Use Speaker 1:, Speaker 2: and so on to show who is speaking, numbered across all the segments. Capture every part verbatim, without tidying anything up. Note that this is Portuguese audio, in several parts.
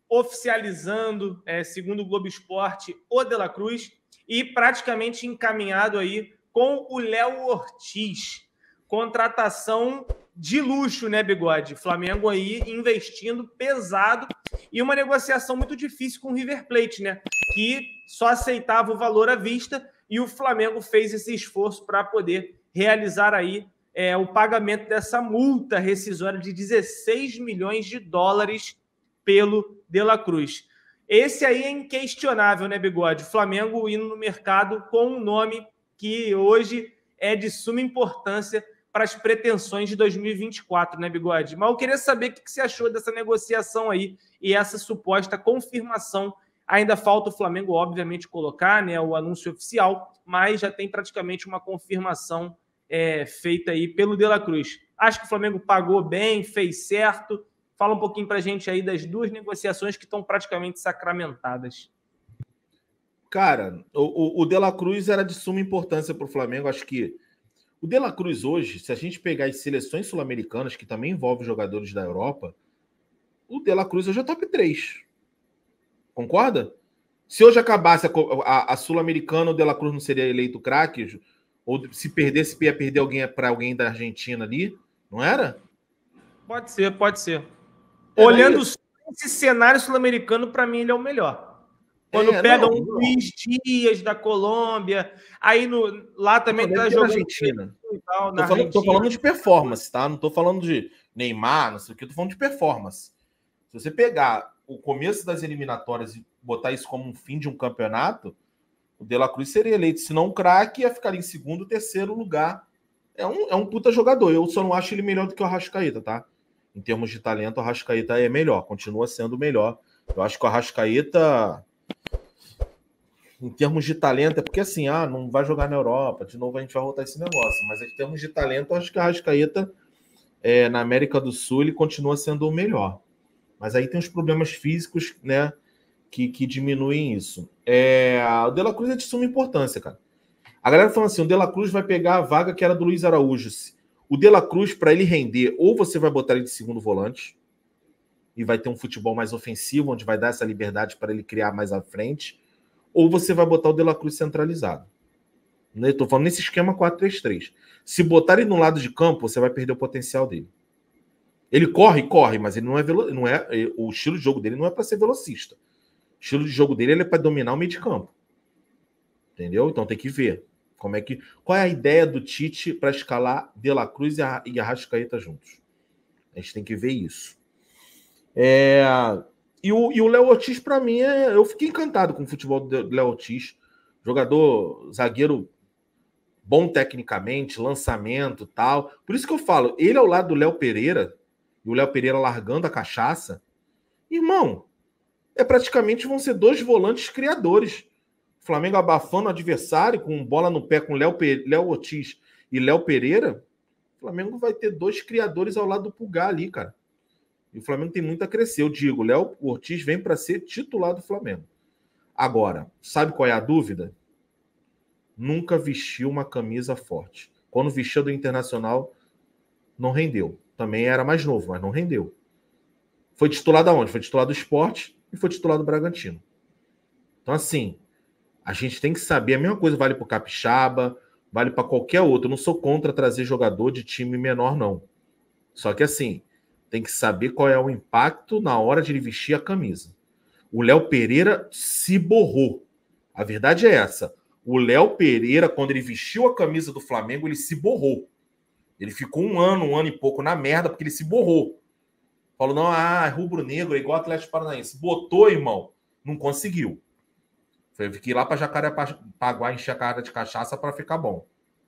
Speaker 1: oficializando, é, segundo o Globo Esporte, o De La Cruz e praticamente encaminhado aí com o Léo Ortiz. Contratação de luxo, né, Bigode? Flamengo aí investindo pesado e uma negociação muito difícil com o River Plate, né? Que só aceitava o valor à vista e o Flamengo fez esse esforço para poder realizar aí é, o pagamento dessa multa rescisória de dezesseis milhões de dólares pelo De La Cruz. Esse aí é inquestionável, né, Bigode? O Flamengo indo no mercado com um nome que hoje é de suma importância para as pretensões de dois mil e vinte e quatro, né, Bigode? Mas eu queria saber o que você achou dessa negociação aí e essa suposta confirmação. Ainda falta o Flamengo, obviamente, colocar, né, o anúncio oficial, mas já tem praticamente uma confirmação é, feita aí pelo De La Cruz. Acho que o Flamengo pagou bem, fez certo. Fala um pouquinho para a gente aí das duas negociações que estão praticamente sacramentadas.
Speaker 2: Cara, o, o De La Cruz era de suma importância para o Flamengo. Acho que o De La Cruz hoje, se a gente pegar as seleções sul-americanas, que também envolvem jogadores da Europa, o De La Cruz hoje é top três. Concorda? Se hoje acabasse a, a, a Sul-Americana, o De La Cruz não seria eleito craque? Ou se perdesse, ia perder alguém para alguém da Argentina ali? Não era?
Speaker 1: Pode ser, pode ser. É, olhando só esse cenário sul-americano, para mim ele é o melhor. Quando é, pega não, um não. Luiz Dias da Colômbia, aí no, lá também
Speaker 2: não,
Speaker 1: tá jogando
Speaker 2: Argentina.
Speaker 1: Tal,
Speaker 2: tô, falando, tô falando de performance, tá? Não tô falando de Neymar, não sei o que, tô falando de performance. Se você pegar o começo das eliminatórias e botar isso como um fim de um campeonato, o De La Cruz seria eleito, se não um craque, ia ficar em segundo, terceiro lugar. É um, é um puta jogador. Eu só não acho ele melhor do que o Arrascaeta, tá? Em termos de talento, o Arrascaeta é melhor, continua sendo melhor. Eu acho que o Arrascaeta, em termos de talento, é porque assim, ah, não vai jogar na Europa, de novo a gente vai voltar esse negócio, mas em termos de talento, eu acho que o Arrascaeta, é, na América do Sul, ele continua sendo o melhor. Mas aí tem os problemas físicos, né, que, que diminuem isso. É, o De La Cruz é de suma importância, cara. A galera falando assim, o De La Cruz vai pegar a vaga que era do Luiz Araújo. O De La Cruz, para ele render, ou você vai botar ele de segundo volante e vai ter um futebol mais ofensivo, onde vai dar essa liberdade para ele criar mais à frente, ou você vai botar o De La Cruz centralizado. Eu tô falando nesse esquema quatro três três. Se botar ele no lado de campo, você vai perder o potencial dele. Ele corre, corre, mas ele não é, velo... não é... o estilo de jogo dele não é para ser velocista. O estilo de jogo dele é para dominar o meio de campo. Entendeu? Então tem que ver como é que... qual é a ideia do Tite para escalar De La Cruz e Arrascaeta juntos. A gente tem que ver isso. É... E o, e o Léo Ortiz, para mim, é... eu fiquei encantado com o futebol do Léo Ortiz. Jogador, zagueiro bom tecnicamente, lançamento e tal. Por isso que eu falo, ele ao lado do Léo Pereira, e o Léo Pereira largando a cachaça, irmão, é praticamente vão ser dois volantes criadores. O Flamengo abafando o adversário com bola no pé com Léo, Pe... Léo Ortiz e Léo Pereira, o Flamengo vai ter dois criadores ao lado do Pulgar ali, cara. E o Flamengo tem muito a crescer. Eu digo, Léo Ortiz vem para ser titular do Flamengo. Agora, sabe qual é a dúvida? Nunca vestiu uma camisa forte. Quando vestiu do Internacional, não rendeu. Também era mais novo, mas não rendeu. Foi titular da onde? Foi titular do Sport e foi titular do Bragantino. Então, assim, a gente tem que saber. A mesma coisa vale para o Capixaba, vale para qualquer outro. Eu não sou contra trazer jogador de time menor, não. Só que, assim, tem que saber qual é o impacto na hora de ele vestir a camisa. O Léo Pereira se borrou. A verdade é essa. O Léo Pereira, quando ele vestiu a camisa do Flamengo, ele se borrou. Ele ficou um ano, um ano e pouco na merda, porque ele se borrou. Falou, não, ah, é rubro-negro, é igual Atlético Paranaense. Botou, irmão, não conseguiu. Foi que ir lá para Jacarepaguá encher a cara de cachaça para ficar bom.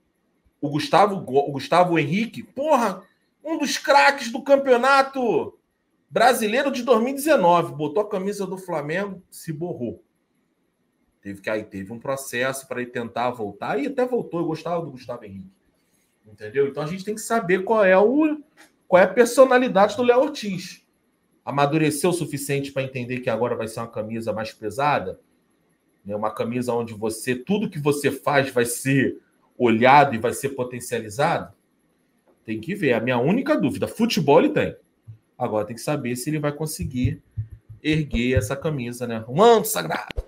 Speaker 2: O Gustavo, o Gustavo Henrique, porra, um dos craques do campeonato brasileiro de dois mil e dezenove, botou a camisa do Flamengo, se borrou. Teve que aí teve um processo para ele tentar voltar e até voltou. Eu gostava do Gustavo Henrique. Entendeu? Então a gente tem que saber qual é o qual é a personalidade do Léo Ortiz. Amadureceu o suficiente para entender que agora vai ser uma camisa mais pesada, né? Uma camisa onde você tudo que você faz vai ser olhado e vai ser potencializado. Tem que ver. A minha única dúvida, futebol ele tem. Agora tem que saber se ele vai conseguir erguer essa camisa, né? Um manto sagrado.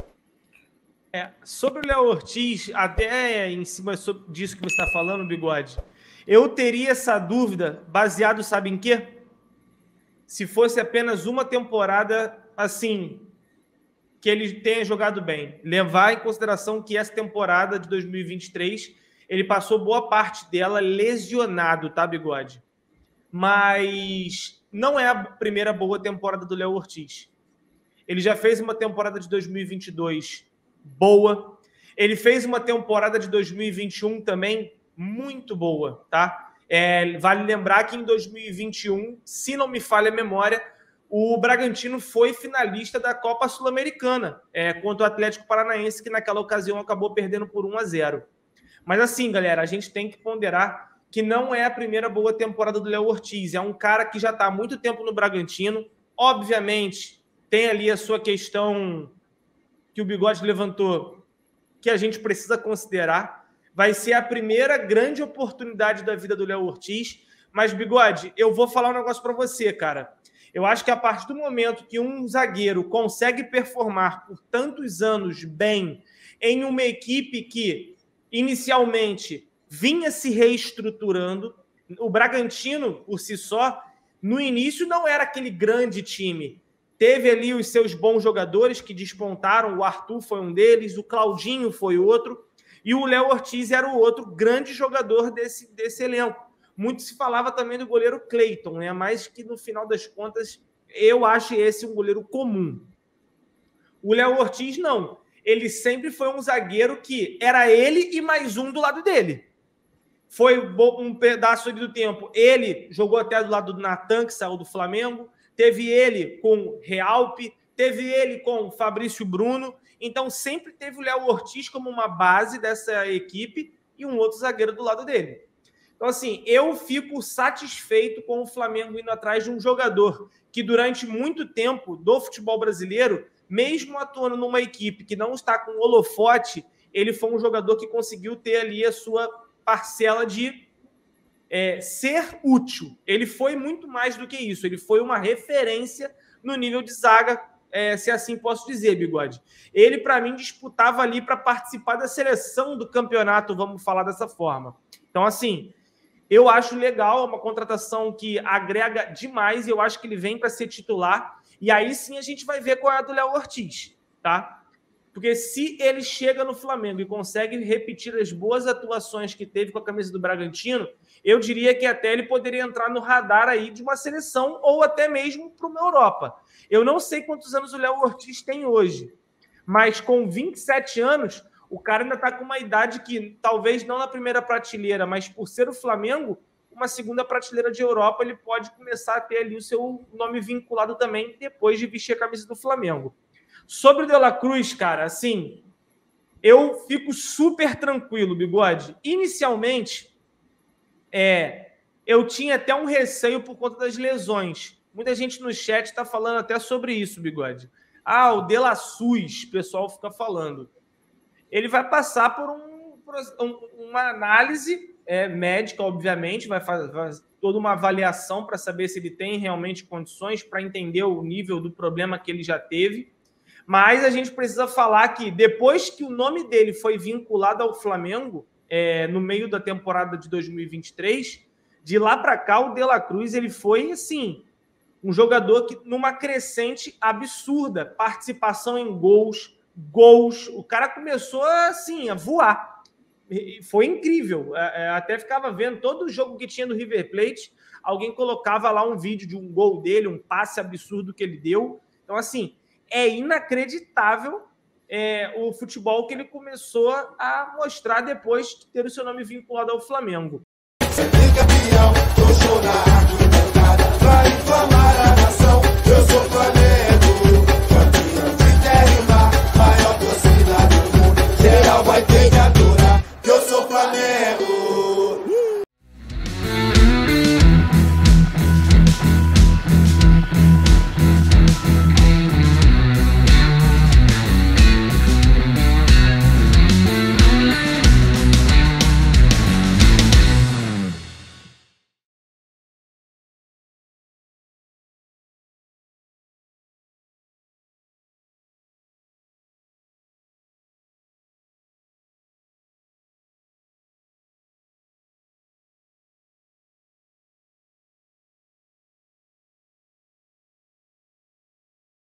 Speaker 1: É, sobre o Léo Ortiz, até em cima disso que você está falando, Bigode, eu teria essa dúvida baseado, sabe em quê? Se fosse apenas uma temporada, assim, que ele tenha jogado bem. Levar em consideração que essa temporada de dois mil e vinte e três, ele passou boa parte dela lesionado, tá, Bigode? Mas não é a primeira boa temporada do Léo Ortiz. Ele já fez uma temporada de dois mil e vinte e dois boa. Ele fez uma temporada de dois mil e vinte e um também muito boa, tá? É, vale lembrar que em dois mil e vinte e um, se não me falha a memória, o Bragantino foi finalista da Copa Sul-Americana é, contra o Atlético Paranaense, que naquela ocasião acabou perdendo por um a zero. Mas assim, galera, a gente tem que ponderar que não é a primeira boa temporada do Léo Ortiz. É um cara que já está há muito tempo no Bragantino. Obviamente, tem ali a sua questão que o Bigode levantou, que a gente precisa considerar. Vai ser a primeira grande oportunidade da vida do Léo Ortiz. Mas, Bigode, eu vou falar um negócio para você, cara. Eu acho que a partir do momento que um zagueiro consegue performar por tantos anos bem em uma equipe que, inicialmente, vinha se reestruturando, o Bragantino, por si só, no início não era aquele grande time. Teve ali os seus bons jogadores que despontaram, o Arthur foi um deles, o Claudinho foi outro, e o Léo Ortiz era o outro grande jogador desse, desse elenco. Muito se falava também do goleiro Cleiton, né? Mas que no final das contas eu acho esse um goleiro comum. O Léo Ortiz não. Ele sempre foi um zagueiro que era ele e mais um do lado dele. Foi um pedaço do tempo. Ele jogou até do lado do Natan, que saiu do Flamengo. Teve ele com Realpe. Teve ele com Fabrício Bruno. Então sempre teve o Léo Ortiz como uma base dessa equipe e um outro zagueiro do lado dele. Então, assim, eu fico satisfeito com o Flamengo indo atrás de um jogador que, durante muito tempo do futebol brasileiro, mesmo atuando numa equipe que não está com holofote, ele foi um jogador que conseguiu ter ali a sua parcela de é, ser útil. Ele foi muito mais do que isso. Ele foi uma referência no nível de zaga, é, se assim posso dizer, Bigode. Ele, para mim, disputava ali para participar da seleção do campeonato, vamos falar dessa forma. Então, assim... eu acho legal, é uma contratação que agrega demais e eu acho que ele vem para ser titular. E aí sim a gente vai ver qual é a do Léo Ortiz, tá? Porque se ele chega no Flamengo e consegue repetir as boas atuações que teve com a camisa do Bragantino, eu diria que até ele poderia entrar no radar aí de uma seleção ou até mesmo para uma Europa. Eu não sei quantos anos o Léo Ortiz tem hoje, mas com vinte e sete anos... o cara ainda está com uma idade que, talvez não na primeira prateleira, mas por ser o Flamengo, uma segunda prateleira de Europa, ele pode começar a ter ali o seu nome vinculado também, depois de vestir a camisa do Flamengo. Sobre o De La Cruz, cara, assim, eu fico super tranquilo, Bigode. Inicialmente, é, eu tinha até um receio por conta das lesões. Muita gente no chat está falando até sobre isso, Bigode. Ah, o De La Sus, o pessoal fica falando. Ele vai passar por um, um, uma análise é, médica, obviamente, vai fazer, fazer toda uma avaliação para saber se ele tem realmente condições para entender o nível do problema que ele já teve. Mas a gente precisa falar que depois que o nome dele foi vinculado ao Flamengo, é, no meio da temporada de dois mil e vinte e três, de lá para cá o De La Cruz ele foi, assim, um jogador que numa crescente absurda, participação em gols, gols, o cara começou assim, a voar. E foi incrível. Até ficava vendo todo o jogo que tinha no River Plate, alguém colocava lá um vídeo de um gol dele, um passe absurdo que ele deu. Então, assim, é inacreditável é, o futebol que ele começou a mostrar depois de ter o seu nome vinculado ao Flamengo. Você tem campeão, tô chorando, pra inflamar a nação, eu sou Flamengo.